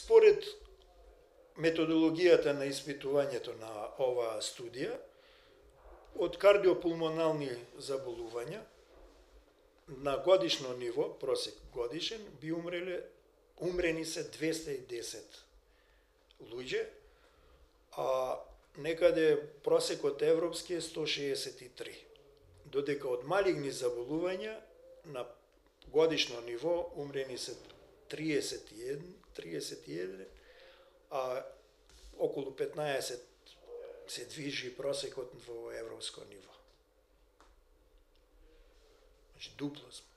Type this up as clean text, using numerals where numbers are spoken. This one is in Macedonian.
Според методологијата на испитувањето на оваа студија, од кардиопулмонални заболувања на годишно ниво, просек годишен, би умрени се 210 луѓе, а некаде просекот европски е 163. Додека од малигни заболувања на годишно ниво умрени се 31, а околу 15 се движи просекот во европско ниво. Значи дупло сме.